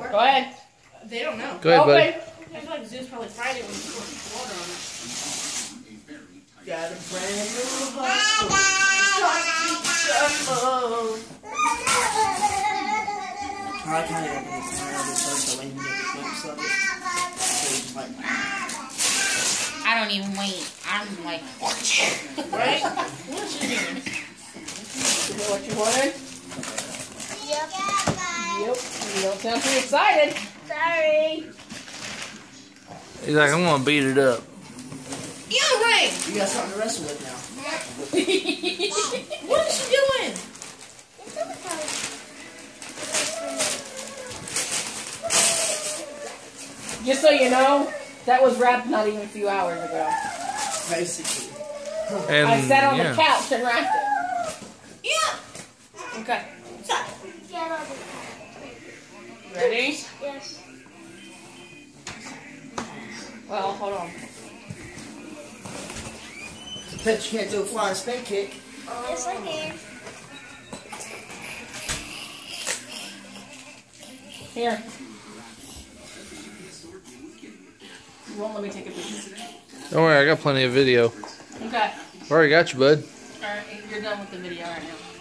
Go ahead. They don't know. Go ahead, buddy. I feel like Zoo's probably Friday when you put water on it. Got a brand new hustle. I like how you open it and start the way you get the glimpse of it. So you just like, I don't even wait. I'm like, right? What's you doing? You know what you wanted? Yep. Yep. You don't sound too excited. Sorry. He's like, I'm gonna beat it up. Get away! You got something to wrestle with now. What is she doing? Just so you know, that was wrapped not even a few hours ago. Basically. And I sat on the couch and wrapped it. Yeah! Okay. Stop. Get on the Ready? Yes. Well, hold on. Bet you can't do a flying spin kick. Yes, I can. Here. You won't let me take a picture. don't worry, I got plenty of video. Okay. Already got you, bud. Alright, you're done with the video right now.